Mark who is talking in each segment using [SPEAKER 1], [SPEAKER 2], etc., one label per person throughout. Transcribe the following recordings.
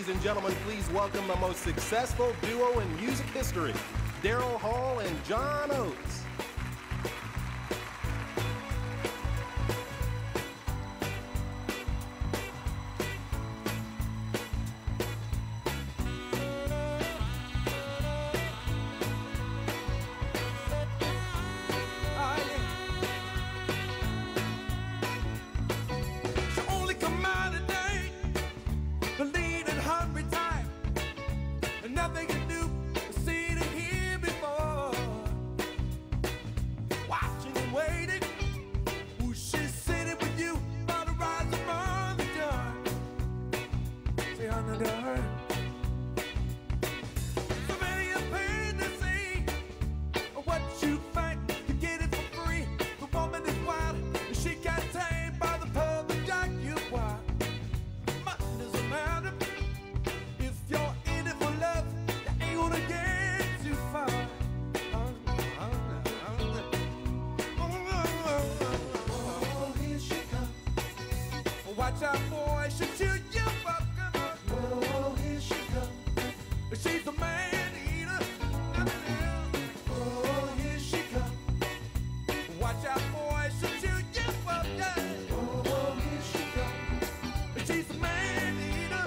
[SPEAKER 1] Ladies and gentlemen, please welcome the most successful duo in music history, Daryl Hall and John Oates.
[SPEAKER 2] Nothing can do, seen and hear before. Watching and waiting, ooh, she's sitting with you by the rise above the door. Say on the door. So many are paying to see what you think to get it for free. The woman is wild, and she can't tame by the public jack you want. Much doesn't matter if you're in it for love. Gonna get too far. Oh, here she comes. Watch out, boy, she'll chew you up. Oh, here she comes. She's a man eater. Oh, here she comes. Watch out, boy, she'll chew you up. Oh, here she comes. She's a man eater.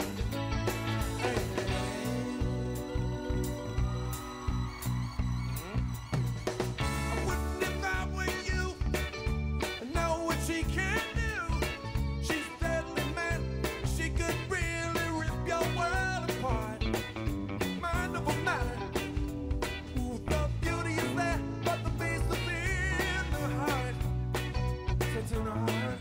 [SPEAKER 2] She can do. She's deadly man. She could really rip your world apart. Mind over matter. Ooh, the beauty is there, but the beast is in the heart. It's in the heart.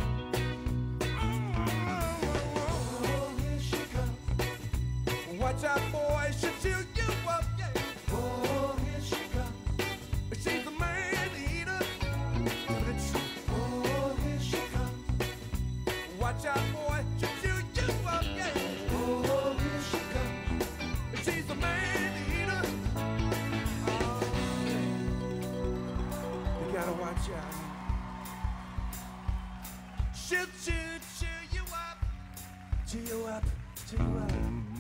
[SPEAKER 2] Oh, here she comes. Watch out, boy, she'll chew you up. Yeah. Oh, here she comes. She's a man eater. Watch out, boy, she'll chew you up, yeah. Oh, here she comes. She's a man eater. Oh, you gotta watch out. She'll chew you up, chew you up, chew you up.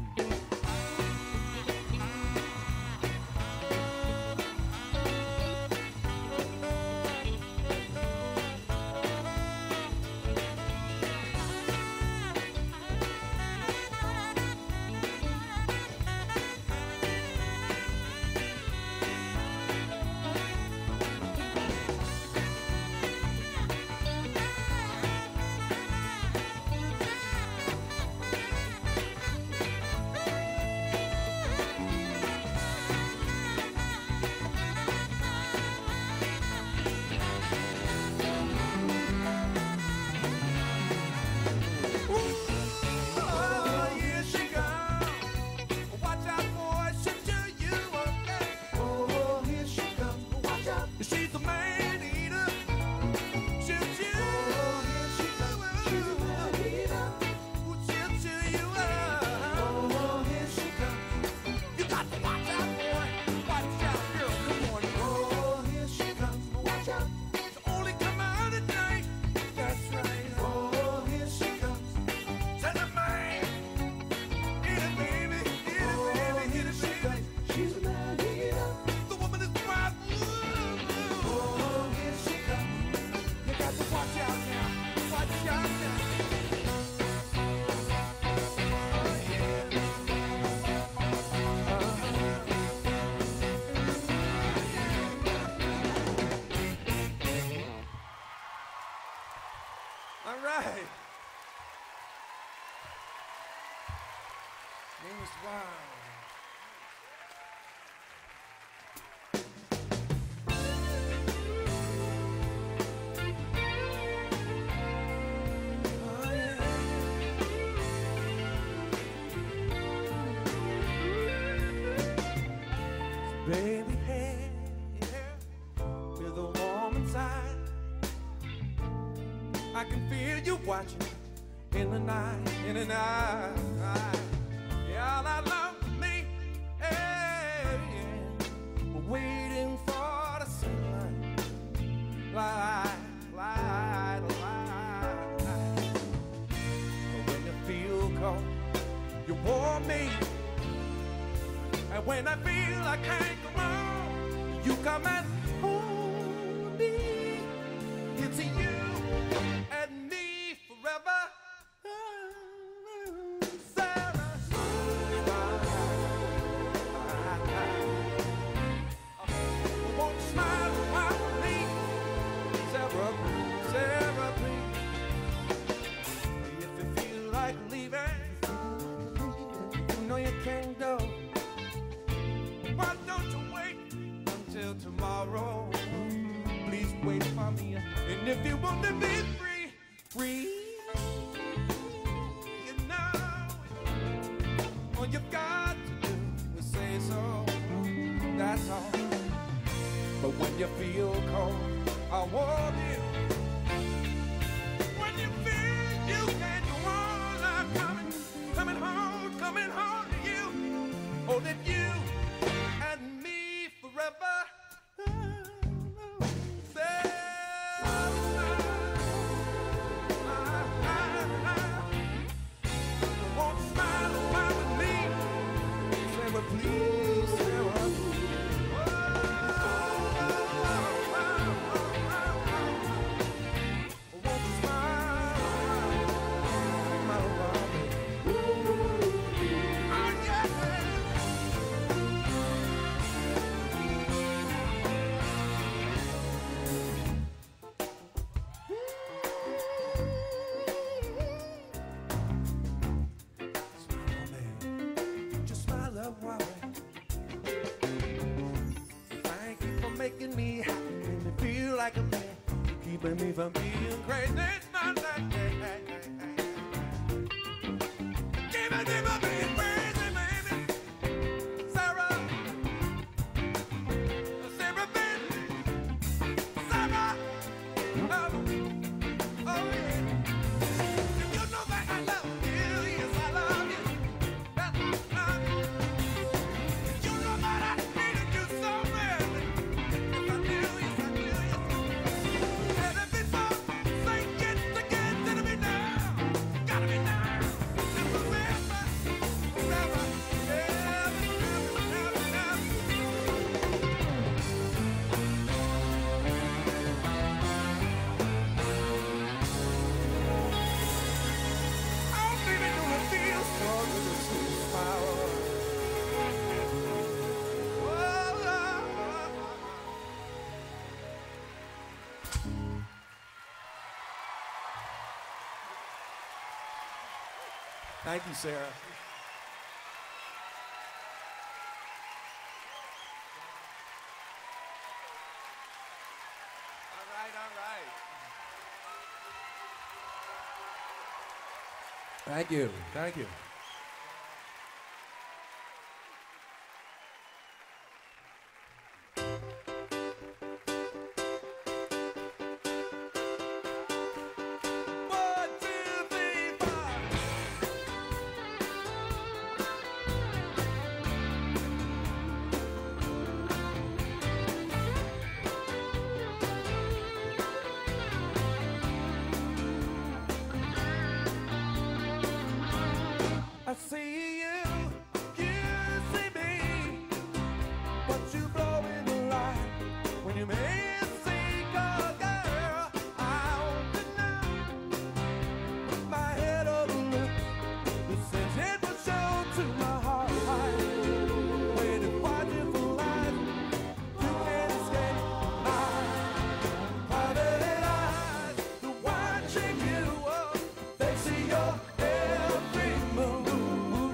[SPEAKER 2] She's a man eater. She'll chew. Oh, here she comes. She's a man eater. She'll chew you up. Oh, here she comes. You got to watch out, boy. Watch out, girl. Come on. Oh, here she comes. Watch out. She'll only come out at night. That's right. Oh, here she comes. She's a man. Eat it, baby. Eat it, baby. Eat it, baby. She's a man eater. The woman is wild. Watch out now, watch out now. Oh, yeah. All right. Name is Wild. Baby, hey, with a warm inside, I can feel you watching in the night, in the night. Yeah, all that love for me, hey, we're waiting for the sunlight, light. But when you feel cold, you warm me. And when I feel I can't go on, you come and hold me. It's you and me forever. Sarah, won't you smile a while with me? Sarah, Sarah, please. If you feel like leaving, you know you can't go. Why don't you wait until tomorrow? Please wait for me. And if you want to be free, free, you know, all you've got to do is say so. That's all. But when you feel cold, I want you. When you feel you can't go on, I'm coming home to you. Oh, that you and me forever. Won't you smile a while with me? Sarah, please, Sarah. Won't you smile a while with me? Oh, yeah. Just smile a while. Thank you for making me happy, making me feel like a man, keeping me from being crazy. It's not like that. Keeping me from being crazy, baby. Sarah, Sarah, baby, Sarah. Oh yeah. You know that I love you, yes I love you. That I love you. You know that I needed you so badly. Yes I do, yes I do, yes I do. And if it's all, say it again, it'll be now. Gotta be now. It's forever, forever, never, never, never. Oh, baby, don't it feel so good to see you smile? Thank you, Sarah. All right, all right. Thank you, thank you. One, two, three, four. I see you, you see me, but you blow in the light when you make it see, girl, I want to know. My head overlooks the sense it will show to my heart. When you watch it for life, you can't escape my private eyes. The watching you, they see your every move.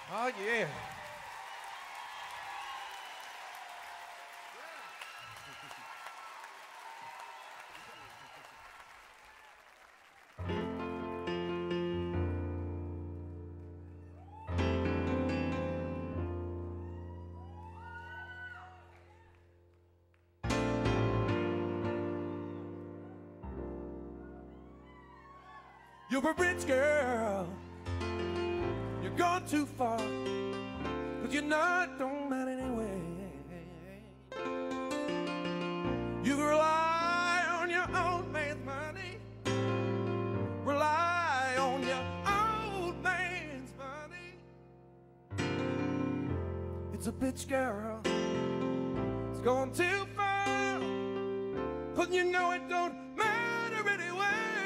[SPEAKER 2] Oh, yeah. You're a rich girl. You're gone too far. 'Cause you're not on that anyway. You rely on your own man's money. Rely on your own man's money. It's a bitch girl. It's gone too far. 'Cause you know it don't matter anyway.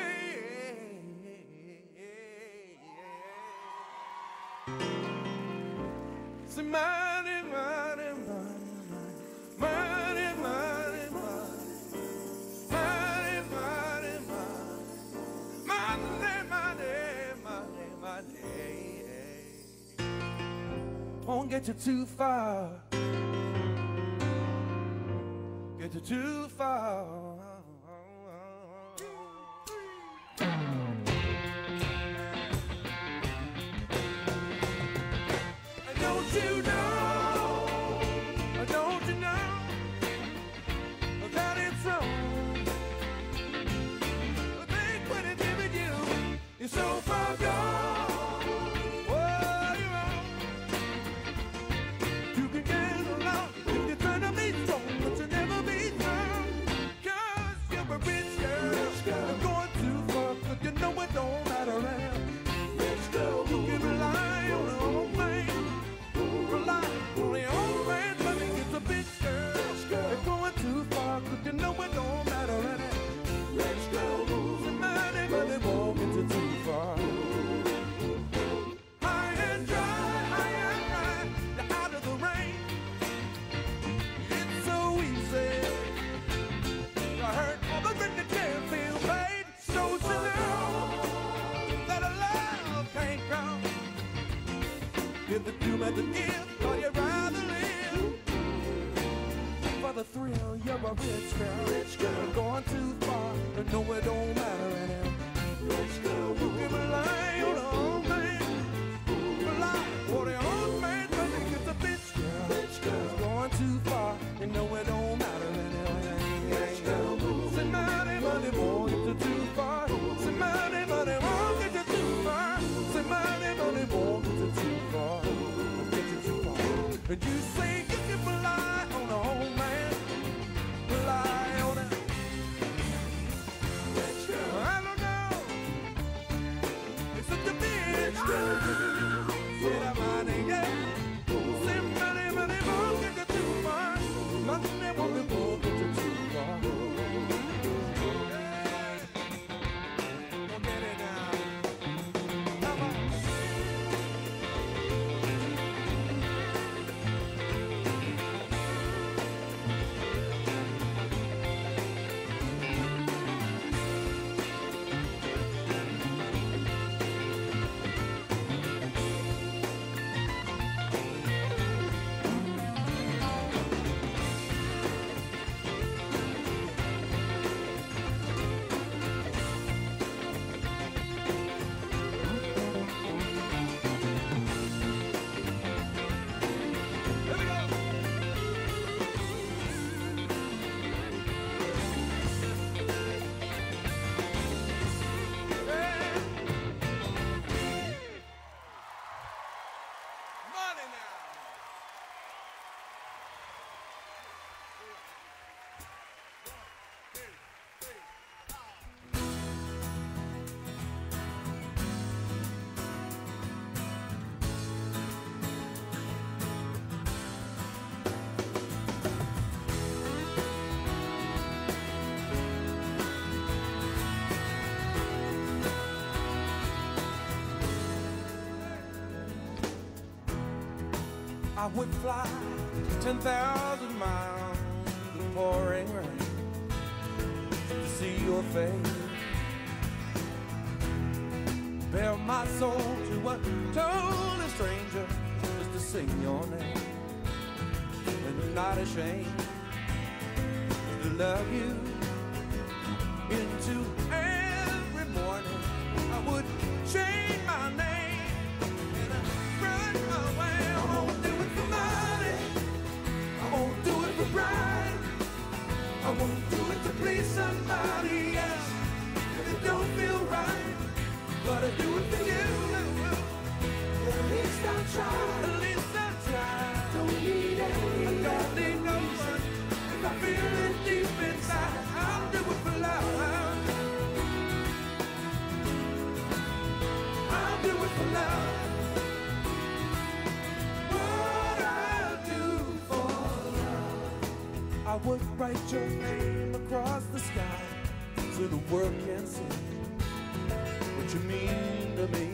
[SPEAKER 2] Say money, money, money, money, money, money, money, money, money, money, money. Won't get you too far. Get you too far. Don't you know that it's wrong? Think what it's giving you, you're so far gone. Oh, you're wrong. You can get along if you're trying to be strong, but you'll never be strong. 'Cause you're a rich girl. You're going too far, 'cause you know it don't matter now. Rich girl, you can rely on her own thing. Rely on your own man, but it's a bitch girl. You're going too far, 'cause you know it don't matter now. Rich girl, some money, but it won't get you too far. High and dry, you're out of the rain. It's so easy to hurt all the rich that can't feel pain. So to know that a love can't come. If the doom at the end, or you'd rather live for the thrill. You're a rich girl, going too far, but no, it don't matter anymore. Rich girl, you can rely on her own man, rely on your own man, but it's a bitch girl, going too far, you know it don't matter anymore. Rich girl, say money, money won't get you too far. Say money, money won't get you too far. Say money, money won't get you too far. And you say you can rely on the whole man, rely on it. I don't know. It's such a bitch girl. Say that money, yeah. Say money, money won't get you too far. Money won't get you too far. Hey, we'll get it now. Come on. I would fly 10,000 miles in the pouring rain to see your face. Bare my soul to a total stranger sing your name, and I'm not ashamed to love you. Into every morning I would change my name and I run away. I won't do it for money, I won't do it for pride, I won't do it to please somebody else if it don't feel right, but I do it for you. At least I'll try, at least I'll try. Don't need anyone, I don't need no one. If I feel it deep inside, I'll do it for love. I'll do it for love. What I'll do for love. I would write your name across the sky so the world can see what you mean to me.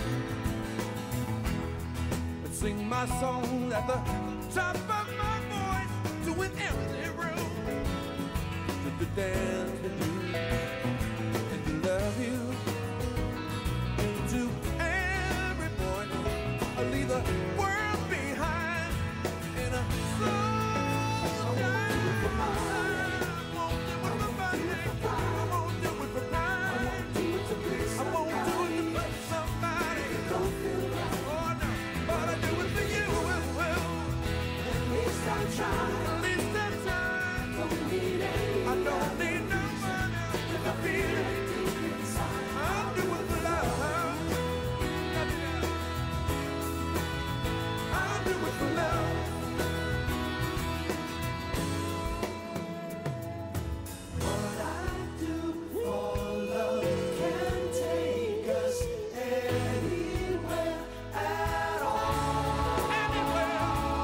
[SPEAKER 2] And sing my song at the top of my voice to an empty room, just to dance with you and to love you. Into every morning I leave the world behind in a slow down. I won't do it for money, I won't do it for pride, I won't do it to please somebody. Don't feel right, oh no, but I do it for you. At least I try, at least I try. Don't need any, I don't need no money. If I feel it deep inside, I'll do it for love. I'll do it for love. What I do for love can take us anywhere at all. Anywhere,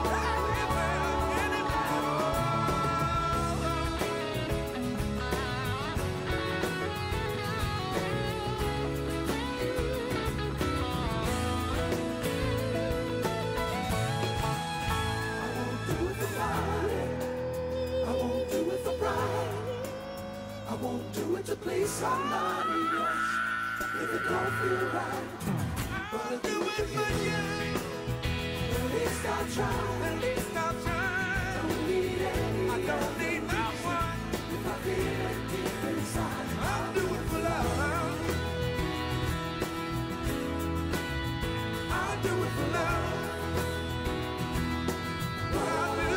[SPEAKER 2] I won't do it for money, I won't do it for pride, I won't do it to please somebody else if it don't feel right, but I'll do it for you. At least I'll try, at least I'll try. Don't need any, I don't need no one. If I feel it deep inside, I'll do it for love. I'll do it for love. What I'll do,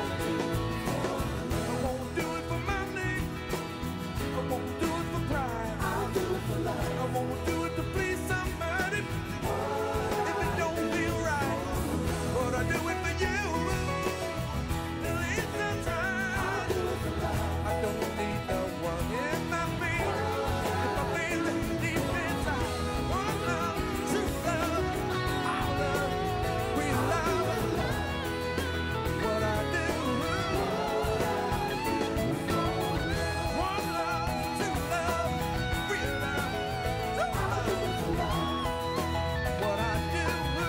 [SPEAKER 2] I won't do it for money, I won't do it for pride, I'll do it for love. I won't do it to please somebody if it don't feel right, but I do it for you. At least I try. I'll do it for love. I don't need no one if I feel it deep inside. One love, true love, our love, we love. What I do, one love, true love, real love, true love. What I do,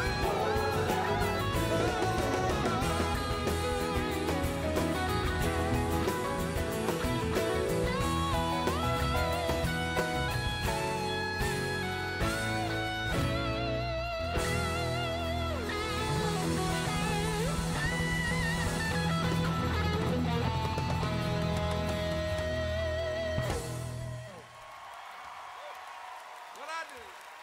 [SPEAKER 2] what I do.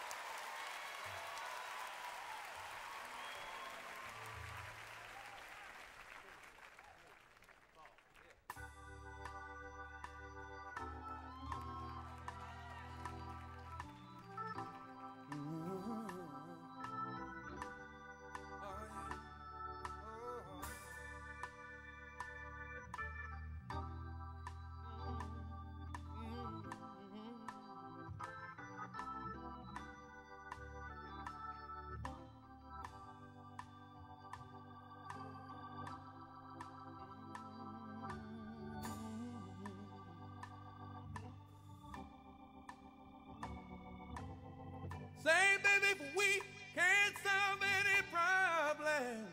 [SPEAKER 2] Say, baby, if we can't solve any problem,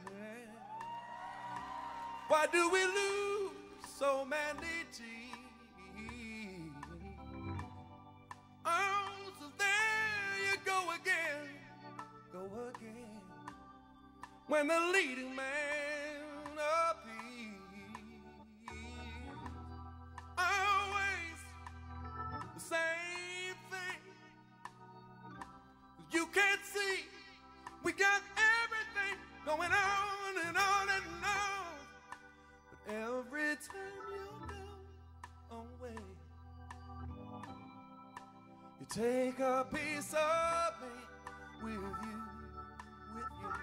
[SPEAKER 2] why do we lose so many tears? Oh, so there you go again, when the leading man appears. Always the same thing. You can't see we got everything going on and on and on. But every time you go away, you take a piece of me with you, with you.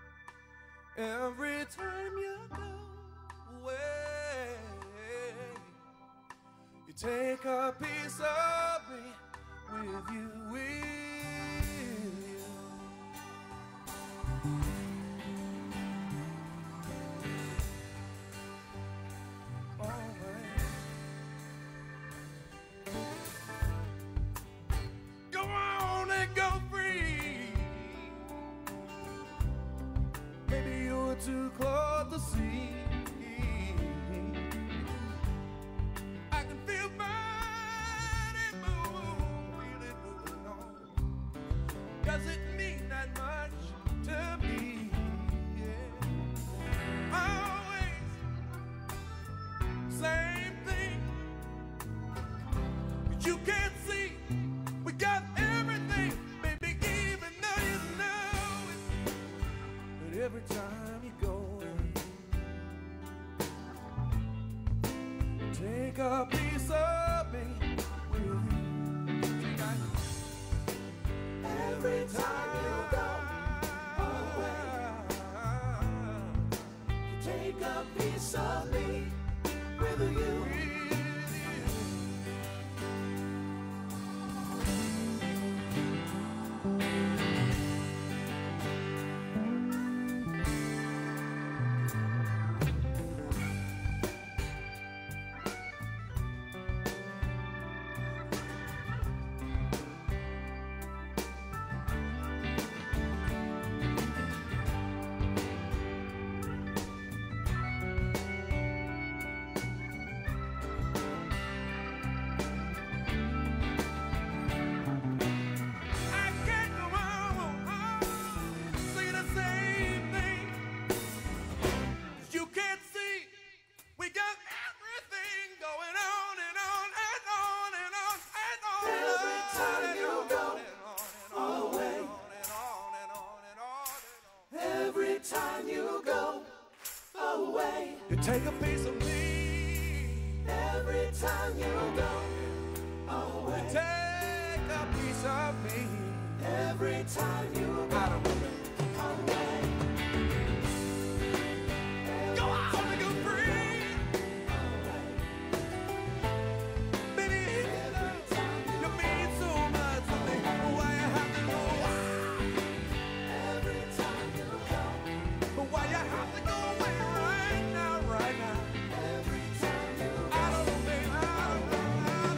[SPEAKER 2] Every time you go away, you take a piece of me with you, with you. Go on and go free. Maybe you're too close to see. I can feel body move, feel it moving on. Does it mean that much to me? Yeah. Always same thing. But you can't see. We got everything, baby, even though you know it. But every time you go away, take a piece of me with you. Every time you go away, you take a piece of me with you. You take a piece of me every time you go away. You take a piece of me every time you go away. Go out and go free. Baby, you mean so much to me. Why you have to go every time you go? Why you have to go away? Right now, every time you go. I don't know, baby, I don't know.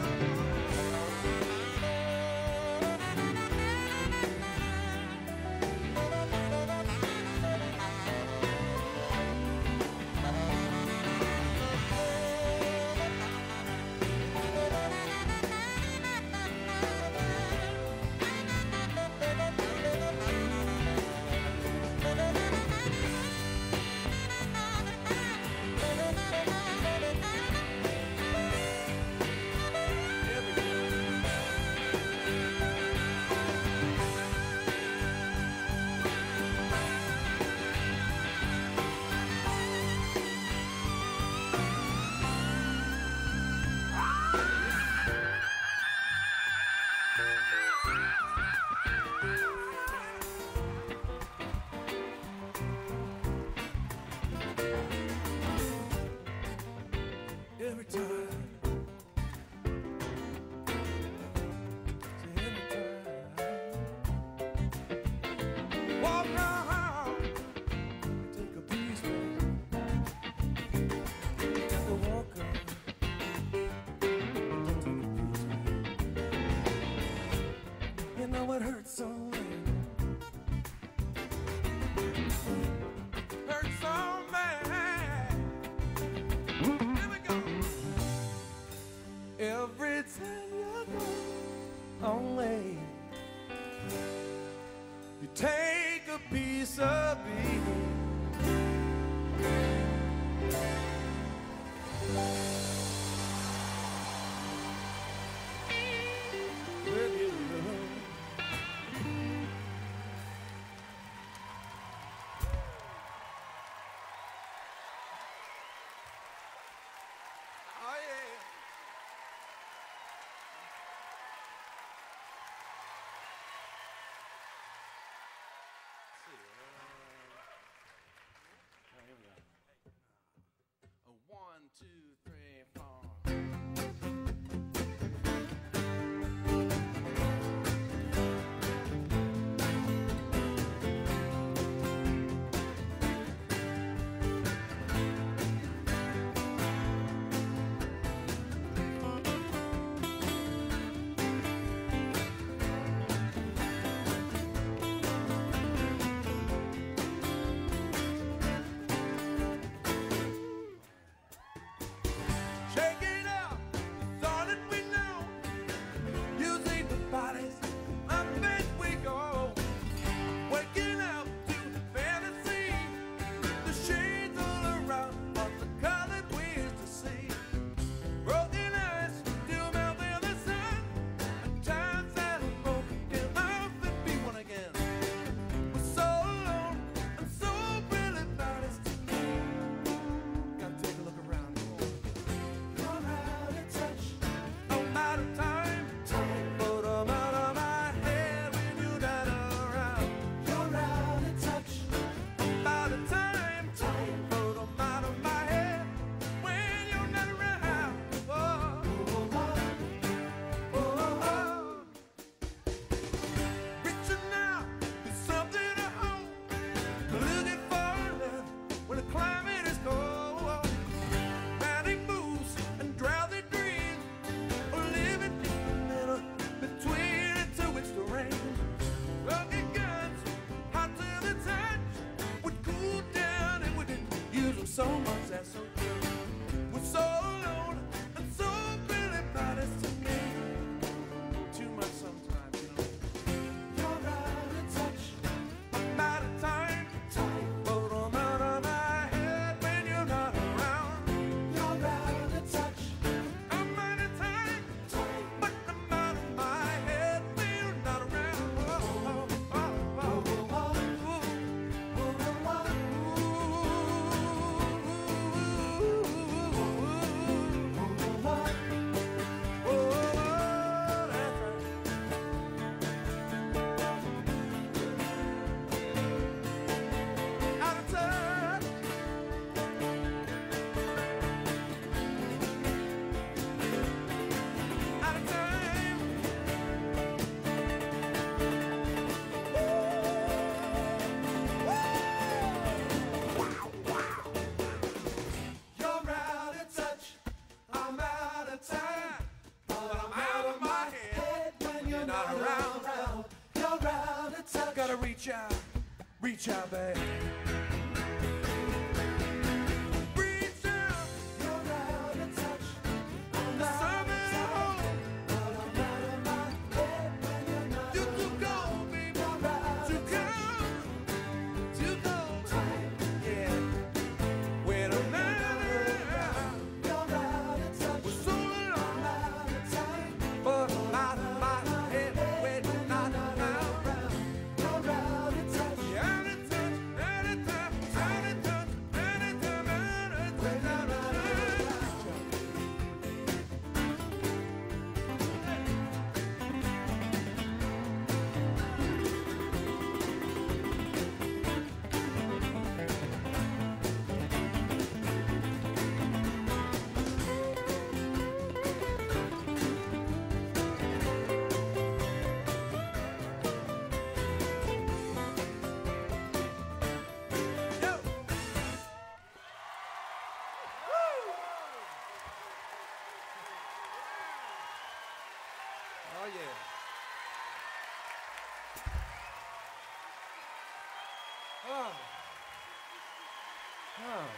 [SPEAKER 2] Every time, walk around, take a piece of me. Take a walk around, take a piece of me. You know it hurts so bad. Hurts so bad. Every time you go away, you take a piece of me One, two, three, four. Shake it up, it's all that we know. Using the bodies, up as we go. Waking up to fantasy, the shades all around, but the color we used to see. Broken eyes still melt in the sun, and times that are broken can often be one again. We're so alone and so really modest. Gotta take a look around. You're out of touch. I'm out of time. But I'm out of my head when you're not around. You're out of touch. I'm out of time. But I'm out of my head when you're not around. Oh, oh, oh. Reaching out for something to hold. Looking for love when the climate is cold. Manic moves and drowsy dreams, or living in the middle between the two extremes. Lucky guns, hot to the touch, would cool down and we didn't use them so much. That's so true. We're so alone and so really modest to me. Too much sometimes, you know. You're out of touch. I'm out of time. But I'm out of my head when you're not around. You're out of touch. I'm out of time. But I'm out of my head when you're not around. Oh, oh, oh, oh, oh, out of touch. Out of time. You're out of touch. I'm out of time. But I'm out of my head when you're not around. You're out of touch. Gotta reach out, babe. Reach out. You're out of touch. I'm out of time. But I'm out of my head when you're not around. You go, baby. You're out of touch. To go. Yeah. When I'm not around. You're out of touch. We're so alone. I'm out of time. But I'm out of my head when you're not around. You're out of touch. Out of touch. Out of touch. Out of touch. Out of touch. Out of touch. When I'm not around. Yo. Oh yeah. Oh. Oh.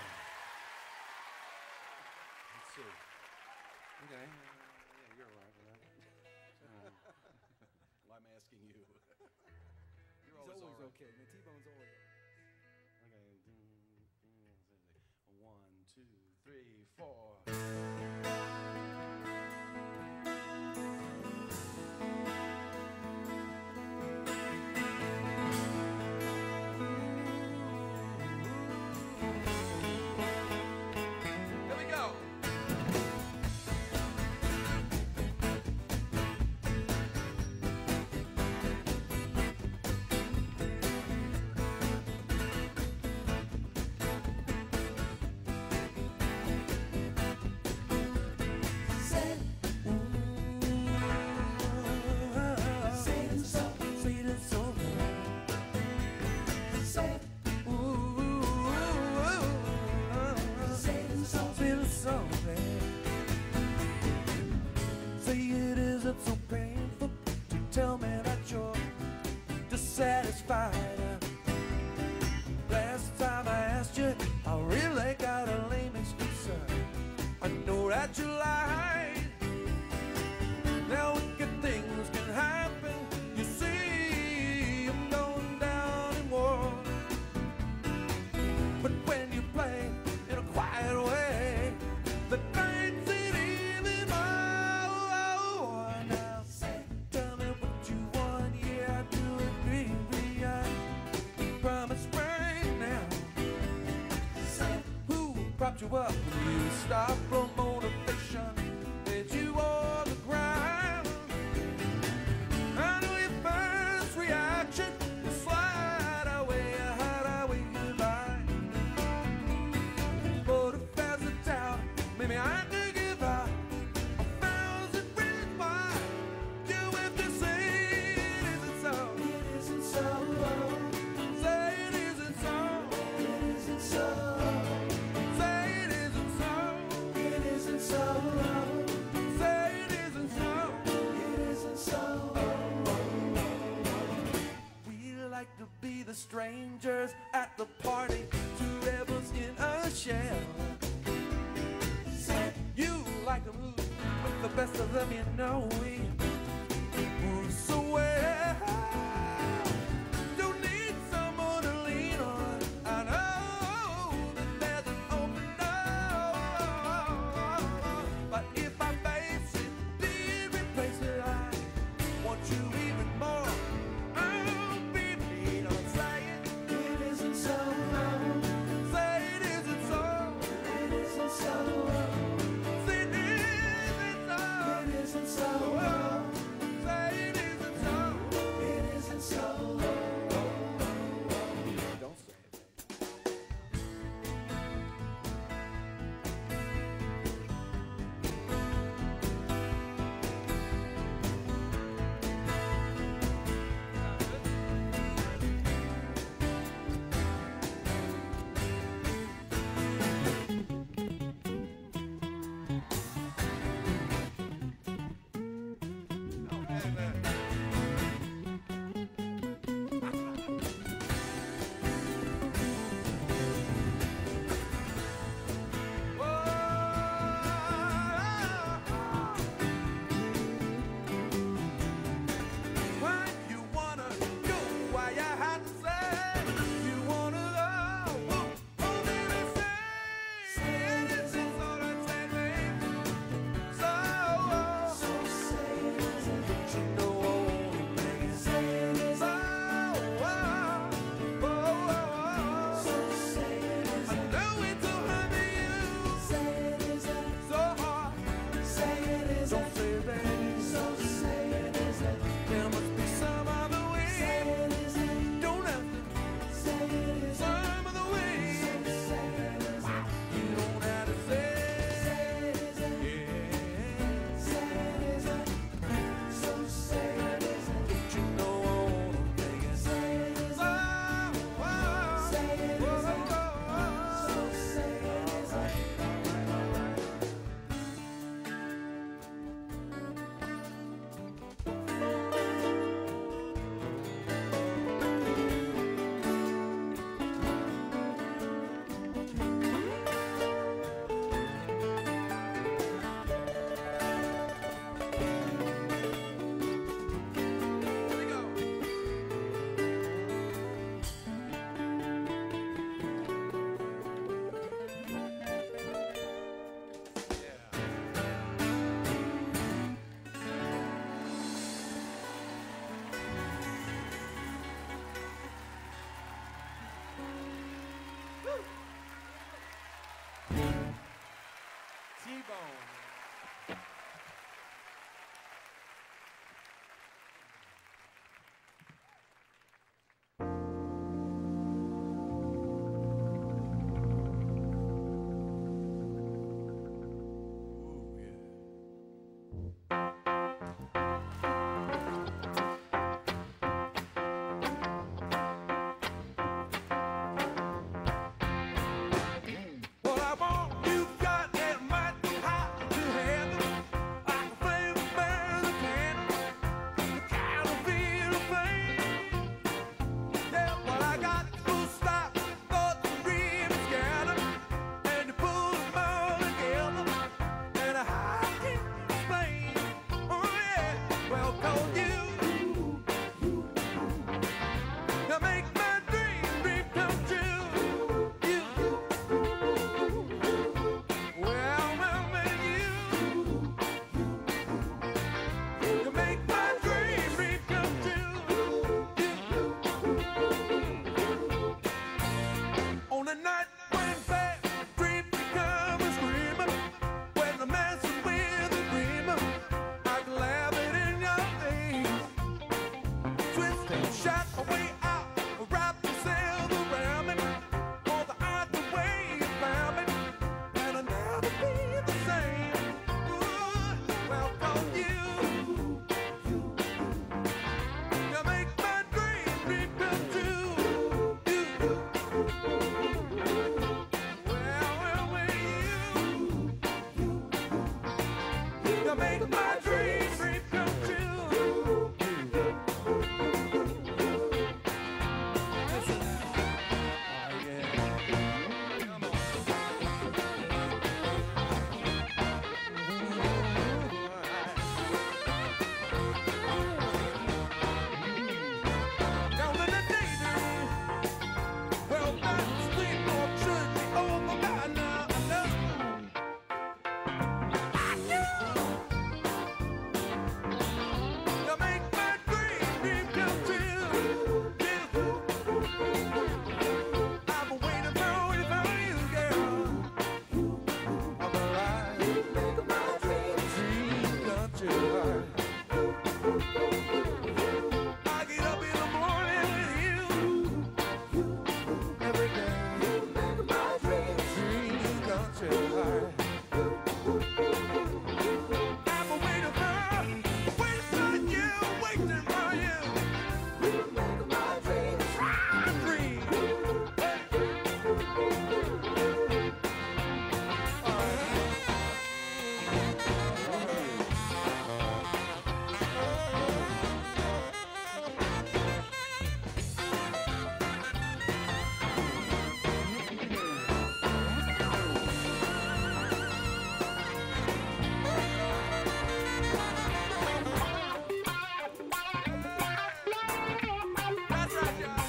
[SPEAKER 2] Let's see. Okay. Yeah, you're all right with that.
[SPEAKER 1] Well, I'm asking you. You're
[SPEAKER 3] He's
[SPEAKER 1] always
[SPEAKER 3] always
[SPEAKER 1] all right.
[SPEAKER 3] okay, man. T-Bone's always.
[SPEAKER 2] Okay. 2, 3, 4.
[SPEAKER 3] Dissatisfied. Last time I asked you, I really got a lame excuse. I know that you lied. Now wicked things can happen. You see, I'm going down in war. But when you play in a quiet way, the nights ain't even more. Now tell me what you want. Yeah, I do agree. Promise right now. Who propped you up when you stopped? Pro motivation laid you on the ground. I know your first reaction is slide away, hide away goodbye. But if there's a doubt, maybe I could give out 1,000 reasons why you have to say it isn't so. It isn't so. Like to be the strangers at the party, two rebels in a shell. You like to move with the best of them, you know we move so well. Don't need someone to lean on. I know that there's an open door, but if I face it, did replace it, I want you even more. So shot my way out, wrap yourself around me. All the odds the way you found me, and I'll never be the same. Ooh, welcome you. You make my dream come true. Well, when you make my dream come true. Down in the daydream, well, that sleep or should be over by now. I know. You make my dream come true. I've been waiting for you, girl. I'm alive. Make my dream come true. I get up in the morning with you every day. Make my dream come true. I've been waiting for you, waiting for you. Make my dream. That's right, y'all.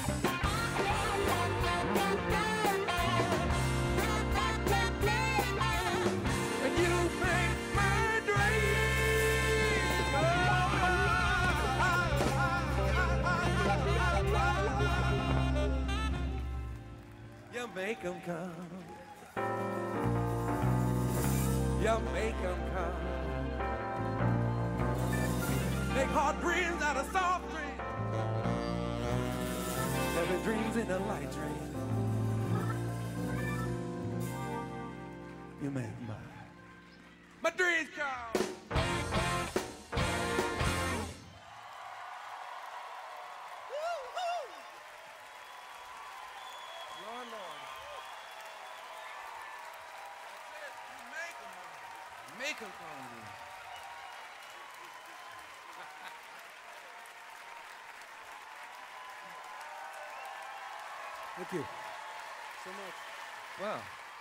[SPEAKER 3] And you make my dream. You make 'em come. You make 'em come. Make hard dreams out of soft dreams. Every dream's in a light dream. You make my dreams come. Lord, Lord. That's it. You make 'em come. Make 'em come.
[SPEAKER 1] Thank you so much.
[SPEAKER 3] Wow.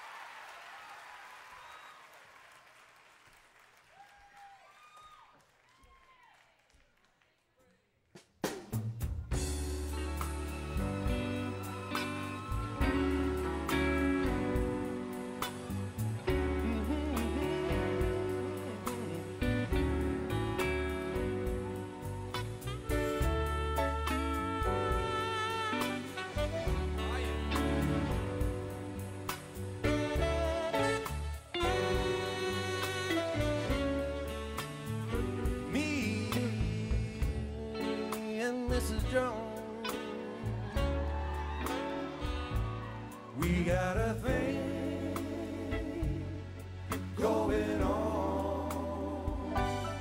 [SPEAKER 3] Mrs. Jones, we got a thing going on.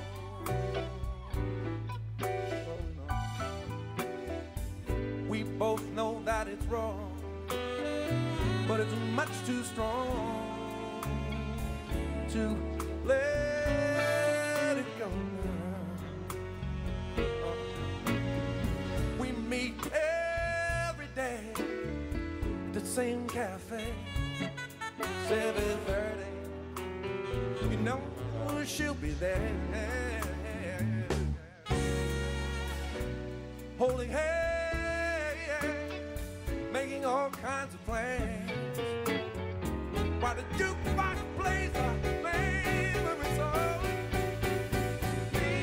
[SPEAKER 3] We both know that it's wrong, but it's much too strong to let it go. We meet every day, the same cafe, 7:30. You know she'll be there, holding hands, making all kinds of plans, while the jukebox plays our favorite song. Me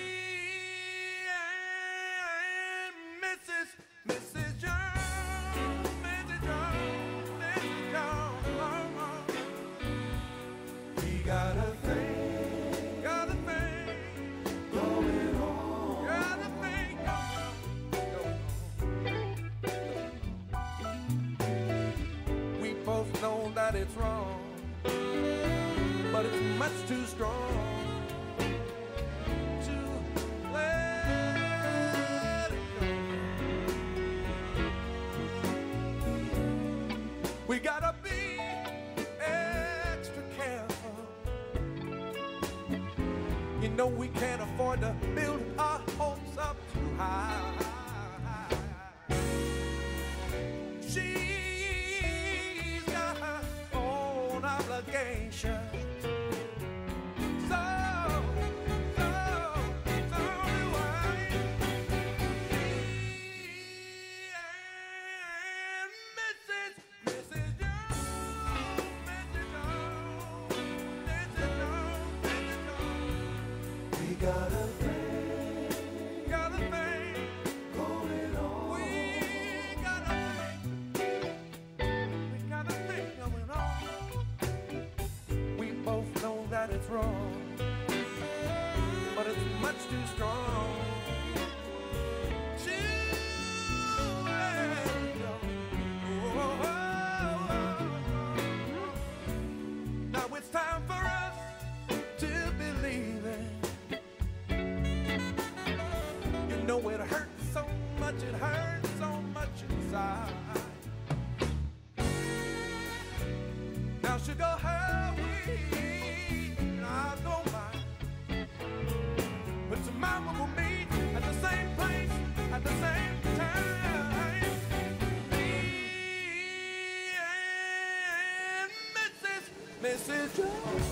[SPEAKER 3] and Mrs. Jones, Mrs. Jones, Mrs. Jones. We got a thing going on. Got a thing going on. it's wrong, but it's much too strong to let it go. We gotta be extra careful. You know we can't afford to build our hopes up too high. She's got her own obligation. So do I. Me and Mrs. Jones, Mrs. Jones, Mrs. Jones, Mrs. Jones.
[SPEAKER 2] We got a thing
[SPEAKER 3] Got a thing.
[SPEAKER 2] going on.
[SPEAKER 3] We got a thing going on. We both know that it's wrong, but it's much too strong to let it go. Now it's time for us to believe it. You know it hurts so much, it hurts so much inside. Now she'll go her way, and I don't mind. But tomorrow we'll meet at the same place, at the same time. Me and Mrs. Jones.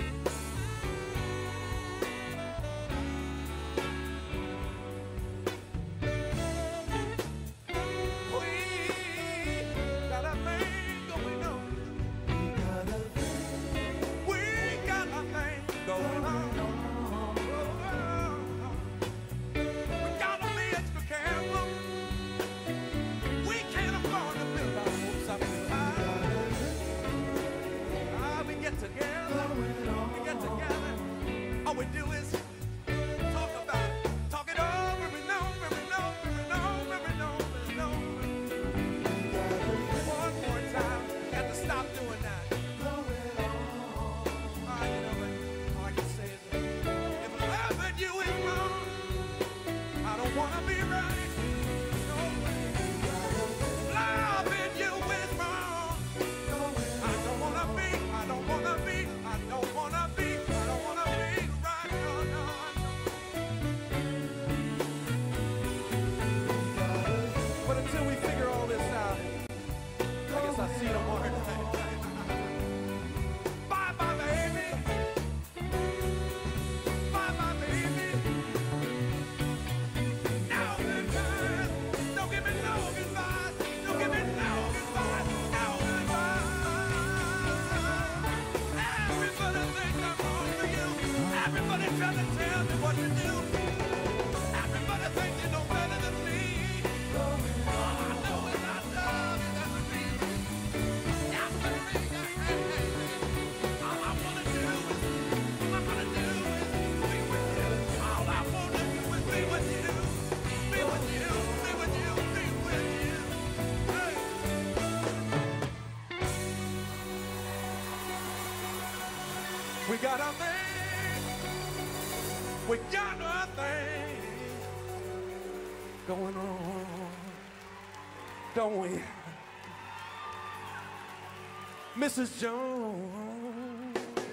[SPEAKER 3] All we do is talk about it, talk it over and over and over and over and over and over. One more time, got to stop doing that. You know what? All I can say is, if loving you is wrong, I don't want to be right. No. Loving you is wrong. I don't want to be, I don't want to be, I don't want to be, I don't want to be. But until we figure all this out, I guess I'll see you tomorrow night. Bye bye, baby. Bye bye, baby. Now goodbye. Don't give me no goodbye. Don't give me no goodbye. Now goodbye. Everybody thinks I'm wrong for you. Everybody trying to tell me what to do. Everybody thinks you know better than me. We got a thing, we got a thing going on, don't we? Mrs. Jones.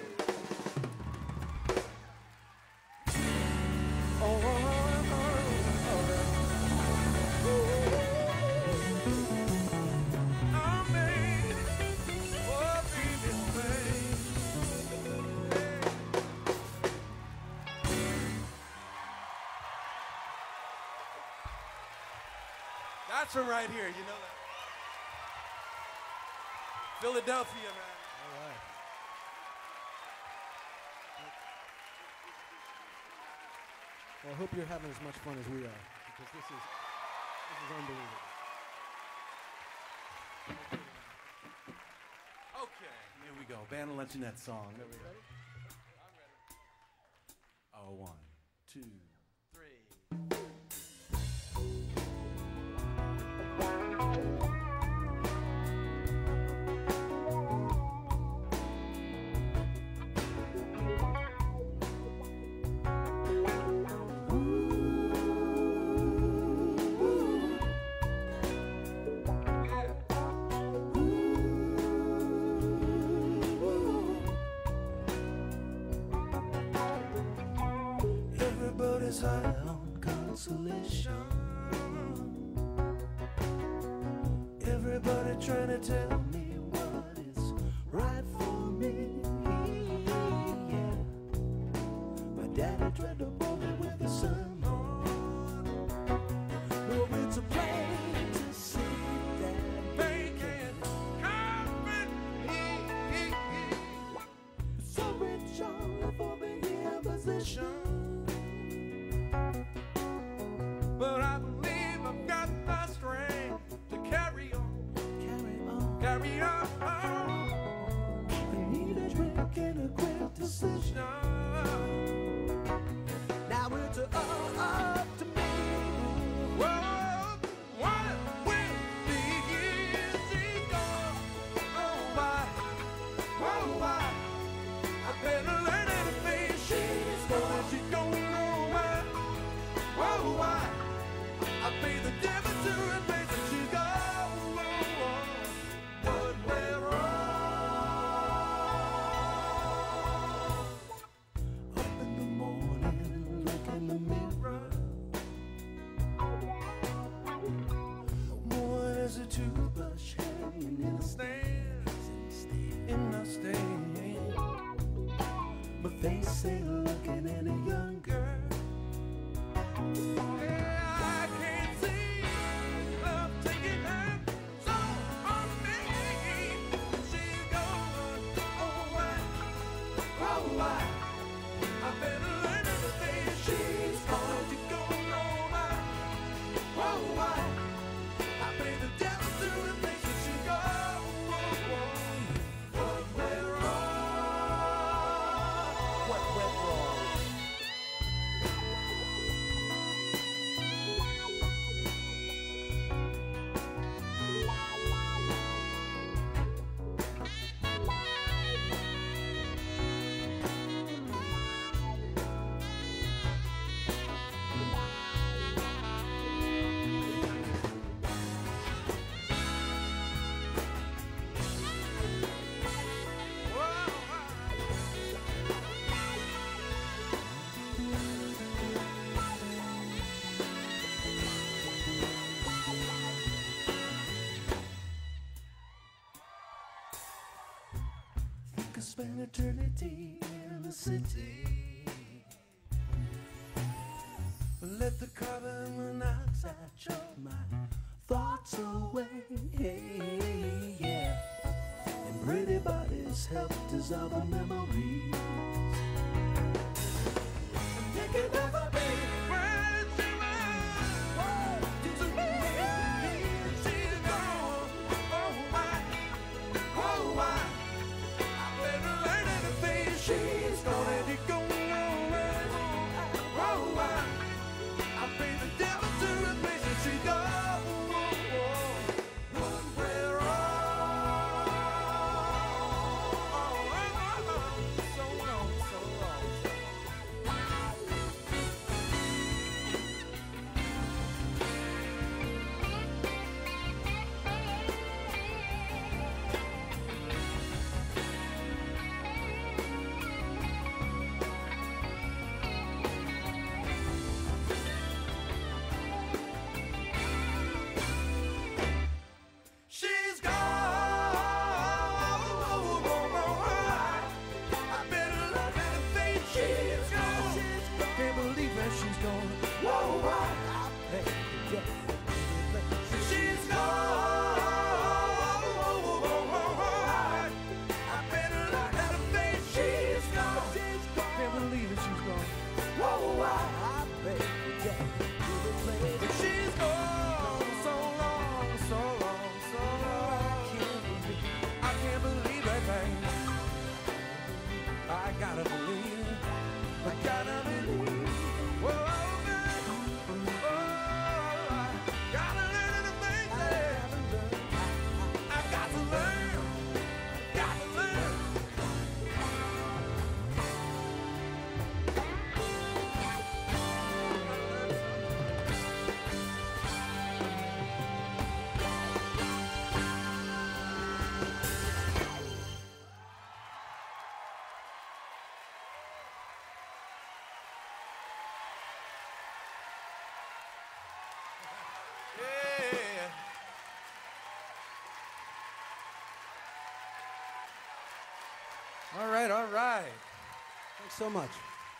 [SPEAKER 3] That's from right here, you know that. Philadelphia, man.
[SPEAKER 1] All right. Well, I hope you're having as much fun as we are, because this is unbelievable.
[SPEAKER 3] Okay, here we go. Band will let you that song. There we go. I'm ready. Oh, 1, 2, 3. position. Everybody trying to tell me what is right for me. Yeah. My daddy tried to bore me with a sermon. No, it's a plain to see that making common. So rich only for being in position. But I believe I've got the strength to carry on, carry on. I need a drink and a quick decision. Now it's up to me. Whoa, what will be easy gone? Oh, why? Oh, why? I better learn how to face she's going, she's going nowhere. Whoa, why? I pay the devil to replace it. She go, what went wrong? Up in the morning, look in the mirror. More as a toothbrush hanging in the stand, in the stand. My face ain't looking any younger. Could spend eternity in the city. Let the carbon monoxide choke my thoughts away. Yeah. And pretty bodies help dissolve the memories. I'm thinking of a baby. She's gonna be going nowhere. Whoa, why? I pay the devil to replace her. She goes, what went wrong? So long, so long.
[SPEAKER 4] Thanks so much.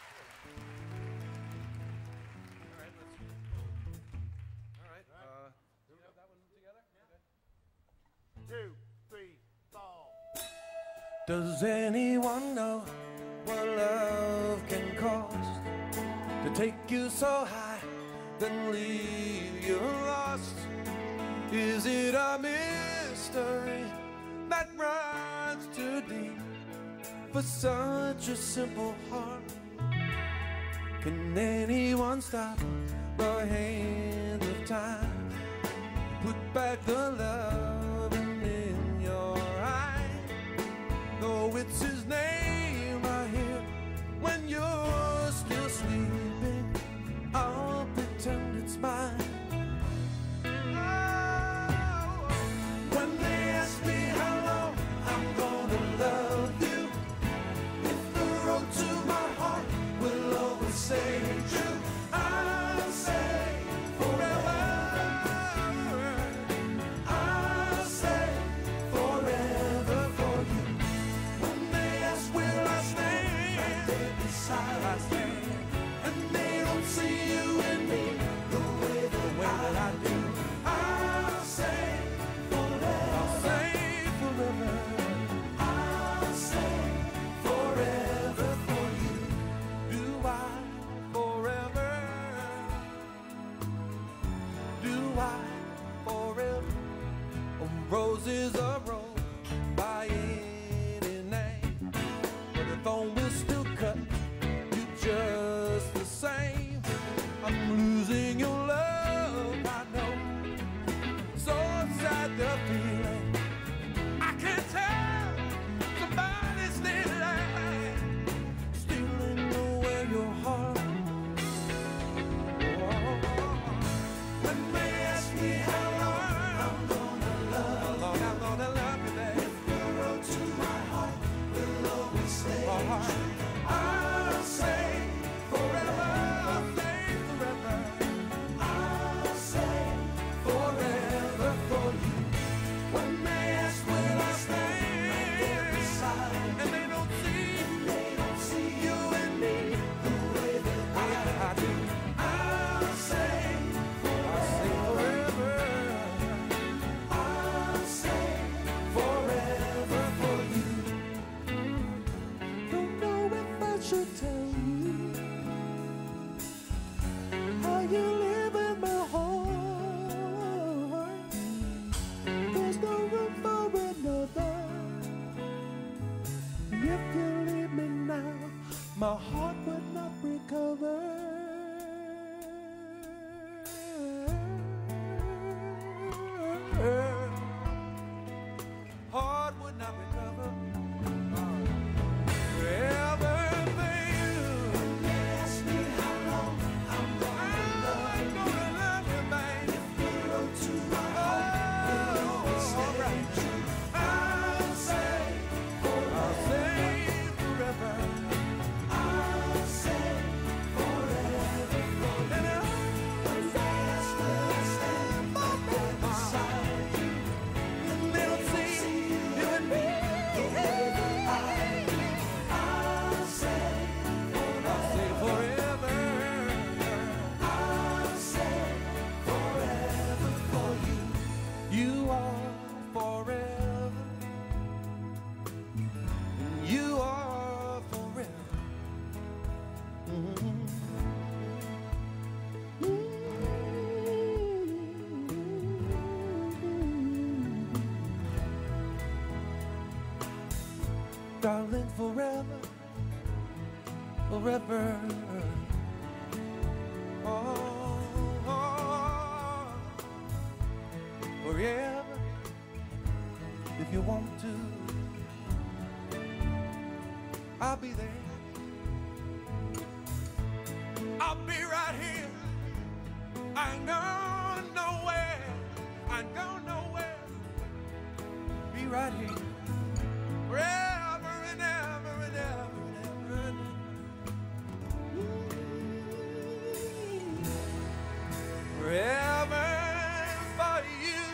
[SPEAKER 3] All right. Do we have that one together?
[SPEAKER 2] Two, three, four.
[SPEAKER 3] Does anyone know what love can cost? To take you so high, then leave you lost. Is it a mystery that runs too deep for such a simple heart? Can anyone stop the hand of time? Put back the love in your eyes. Though it's his name I hear when you're still sleeping, I'll pretend it's mine. Oh, when they ask me how long I'm gonna love you, if the road to my heart will always stay true, I'll say forever. I'll say forever for you. When they ask will I stand, beside I stand, and they don't see you and me the way that I do. I'll say forever. I'll say forever. I'll say forever for you. Do I forever? Do I forever? A rose is a rose by any name, but the thorn will still cut you just the same. I'm losing your love, I know. So sad the feeling. I can't tell somebody's daylight stealing away your heart. When they ask me how long I'm gonna love you, babe. If the road to my heart will always stay true, I'll say forever. I'll say forever. I'll say forever for you. When they ask will I stand beside, and they don't see you and me the way that I do, I'll say forever. I'll say forever for you. Don't know if I should tell you how you live in my heart. There's no room for another. If you leave me now, my heart would not recover. Heart would not recover. Forever for you. Ask me how long I'm gonna love you, babe. If the road to my heart will always stay true, I'll say forever. I'll say forever for you. And when they ask will I stand beside you, and they don't see you and me the way that I do, I'll say forever. I'll say forever for you. You are forever. You are forever. Darling, forever, forever. Oh, forever. If you want to, I'll be there. I'll be right here. I ain't going nowhere. I ain't going nowhere. Be right here. Forever and ever and ever and ever and ever. Forever for you.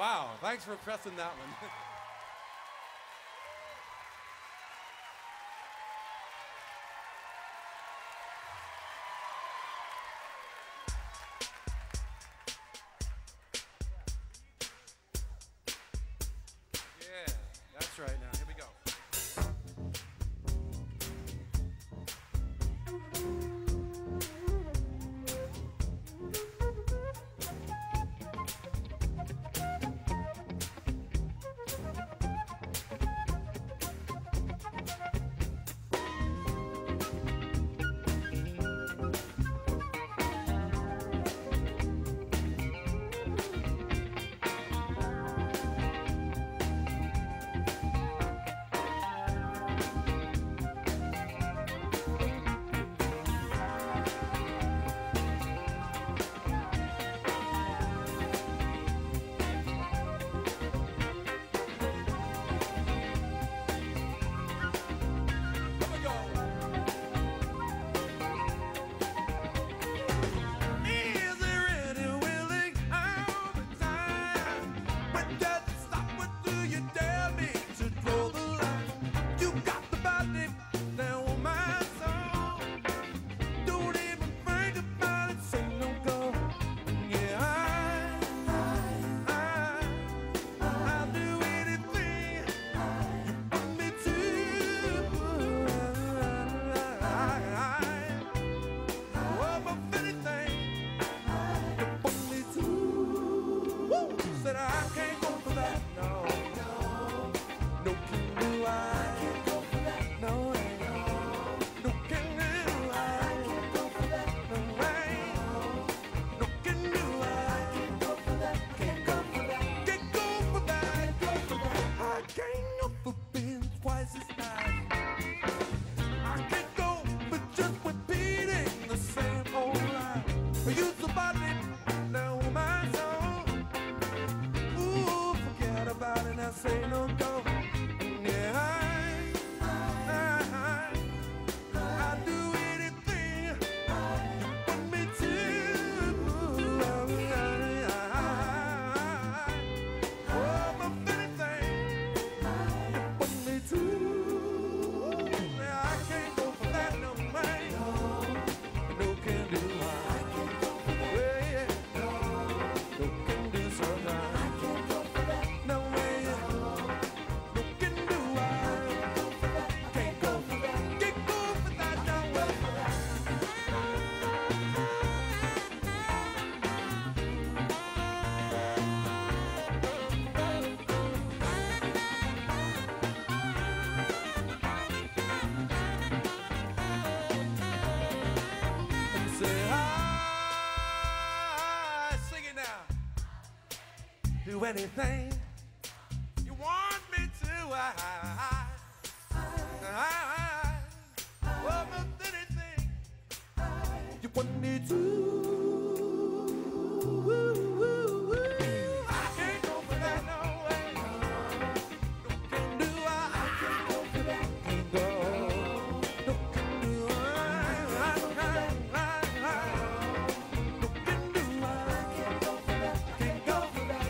[SPEAKER 1] Wow, thanks for pressing that one. Yeah, that's right. Now, here we go. Say no go, yeah, I'd do anything you want me to. Oh, but anything you want me to. Yeah, I can't go for that no way. No can do. No can do so now. Do anything you want me to. Oh, but anything you want me to. I can't go for that no way. No can do. I can't go for that. Can't go. No can do. No can do. I can't go for that. Can't go for that.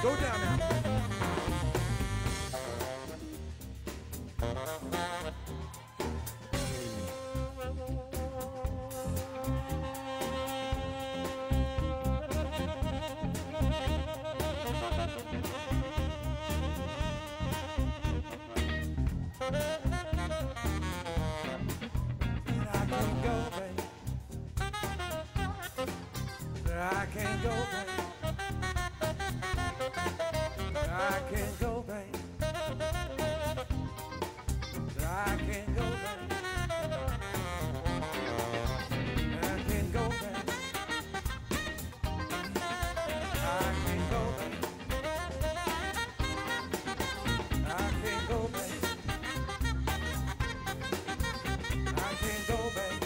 [SPEAKER 3] Go down now. I can't go, babe. I can't go, babe. I can't go, babe. I can't go, babe. I can't go, babe. I can't go, babe. I can't go, babe.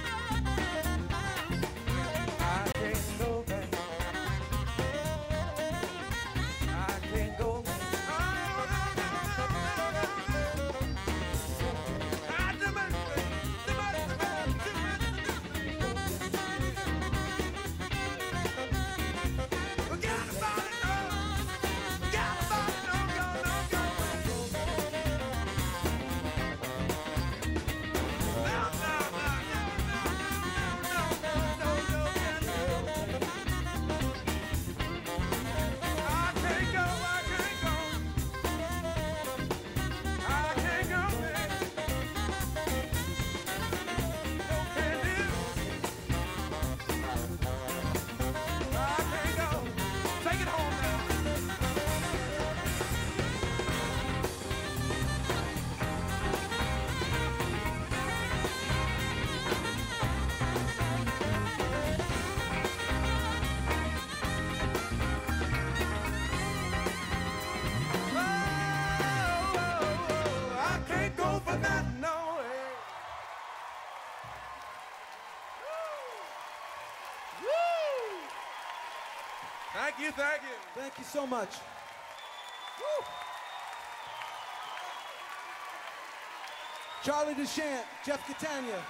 [SPEAKER 1] Thank you, thank you.
[SPEAKER 3] Thank you so much. Woo. Charlie DeChant, Jeff Catania,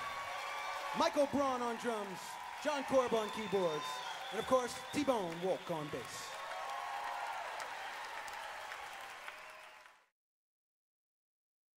[SPEAKER 3] Michael Braun on drums, John Korb on keyboards, and of course, T-Bone Walk on bass.